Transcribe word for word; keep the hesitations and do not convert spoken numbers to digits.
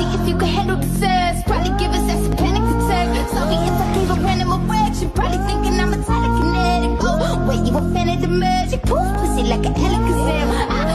if you could handle the sex. Probably give us that some panic attack. Sorry if I gave a random erection. Probably thinking I'm a telekinetic. Oh, wait, you a fan of the magic? Poof, pussy like an Alakazam. I